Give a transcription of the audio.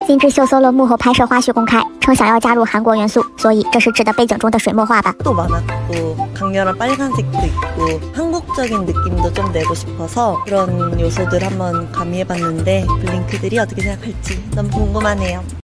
金智秀 solo 幕后拍摄花絮公开，称想要加入韩国元素，所以这是指的背景中的水墨画吧。 또 많았고 강렬한 빨간색도 있고 한국적인 느낌도 좀 내고 싶어서 그런 요소들 한번 가미해봤는데 블링크들이 어떻게 생각할지 너무 궁금하네요.